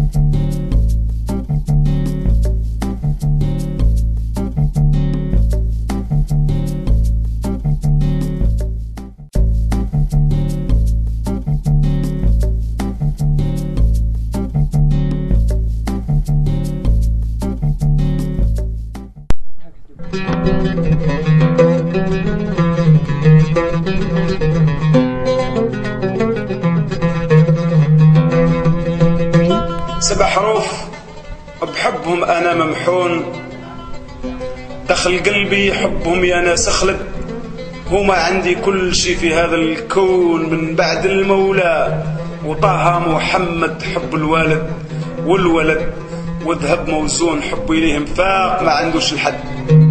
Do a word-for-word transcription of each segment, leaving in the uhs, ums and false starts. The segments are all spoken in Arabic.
سبع حروف بحبهم أنا ممحون، دخل قلبي حبهم يا ناس اخلد، هما عندي كل شي في هذا الكون من بعد المولى، وطه محمد حب الوالد والولد، وذهب موزون حب إليهم فاق ما عندوش الحد.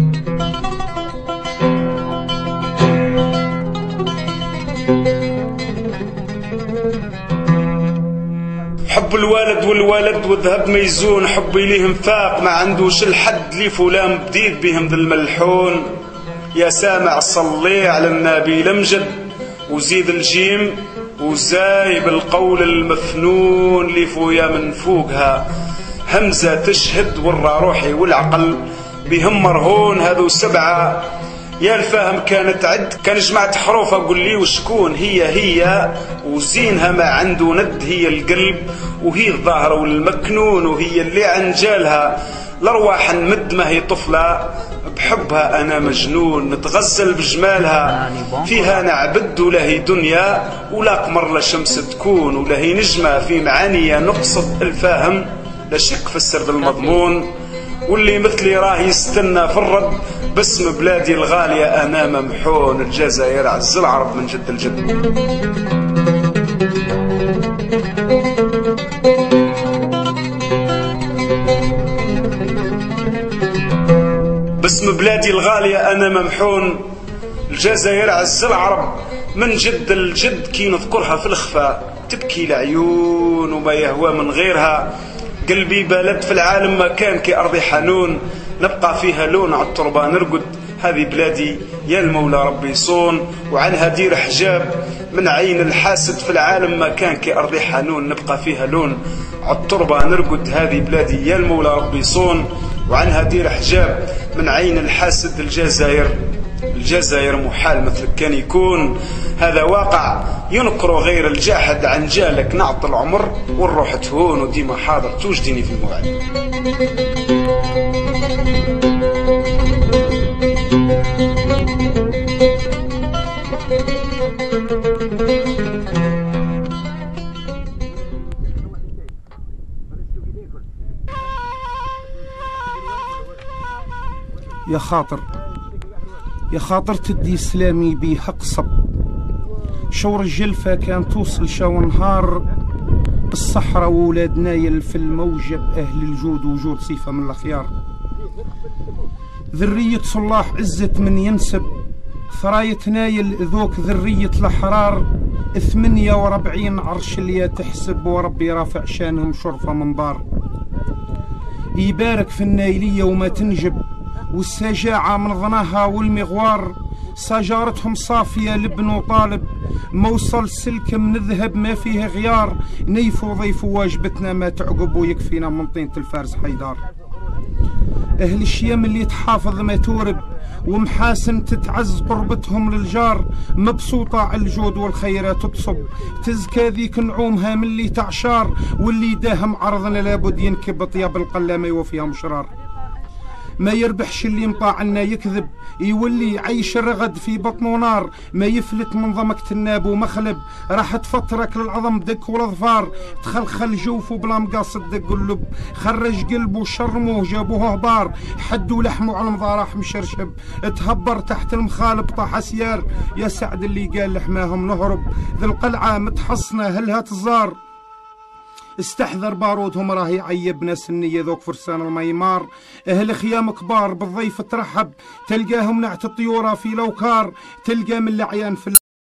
حب الوالد والولد وذهب ميزون حب إليهم فاق ما عندوش الحد، لي فلان بديد بهم ذا الملحون، يا سامع صلي على النبي لمجد، وزيد الجيم وزايب القول المفنون، لي فويا من فوقها همزة تشهد ورا روحي والعقل بهم مرهون. هذو سبعة يا الفاهم كانت عد، كان جمعت حروف أقول لي وشكون هي هي، وزينها ما عنده ند، هي القلب وهي الظاهرة والمكنون، وهي اللي عن جالها الأرواح نمد، ما هي طفلة بحبها أنا مجنون، نتغزل بجمالها فيها نعبد، ولا هي دنيا ولا قمر لا شمس تكون، ولا هي نجمة في معانية نقصد الفاهم لا شك في السرد المضمون، واللي مثلي راه يستنى في الرد باسم بلادي الغالية أنا ممحون، الجزائر عز العرب من جد الجد. باسم بلادي الغالية أنا ممحون، الجزائر عز العرب من جد الجد، كي نذكرها في الخفاء تبكي العيون وما يهوى من غيرها، قلبي بلد في العالم ما كان كي أرضي حنون، نبقى فيها لون على التربة نرقد، هذه بلادي يا المولى ربي يصون، وعنها دير حجاب من عين الحاسد، في العالم ما كان كي أرضي حنون، نبقى فيها لون على التربة نرقد، هذه بلادي يا المولى ربي يصون، وعنها دير حجاب من عين الحاسد. الجزائر الجزائر محال مثلك كان يكون، هذا واقع ينكر غير الجاحد، عن جالك نعطي العمر والروح تهون، وديما حاضر توجديني في الموعد. يا خاطر يا خاطر تدي سلامي بيه اقصب، شور الجلفة كان توصل شو نهار، بالصحراء وولاد نايل في الموجب، أهل الجود وجود صيفة من الأخيار، ذرية صلاح عزة من ينسب، ثراية نايل ذوك ذرية الأحرار، ثمانية وربعين عرش اللي تحسب، وربي رافع شانهم شرفة منبار، يبارك في النايلية وما تنجب، والسجاعة من ظناها والمغوار، سجارتهم صافية لبن وطالب، موصل سلك من الذهب ما فيه غيار، نيفو ضيفوا واجبتنا ما تعقب، ويكفينا من طينة الفارس حيدار. أهل الشيم اللي تحافظ ما تورب، ومحاسن تتعز قربتهم للجار، مبسوطة على الجود والخيرات تصب، تزكى ذيك نعومها من اللي تعشار، واللي داهم عرضنا لابد ينكب طياب القلامة وفيها مشرار. ما يربحش اللي مطاعنا يكذب، يولي عيش الرغد في بطنه نار، ما يفلت من ضمك تناب ومخلب، راح تفترك للعظم دك والاظفار، تخلخل جوفه بلا مقاصد دق اللب، خرج قلبه شرموه جابوه هبار، حدوا لحمه على المضارح مشرشب، تهبر تحت المخالب طاح سيار، يا سعد اللي قال لحماهم نهرب، ذي القلعة متحصنة هلها تزار، استحذر بارودهم راه يعيب ناس النية ذوك فرسان الميمار، اهل خيام كبار بالضيف ترحب، تلقاهم نعت الطيورة في لوكار، تلقى من العيان في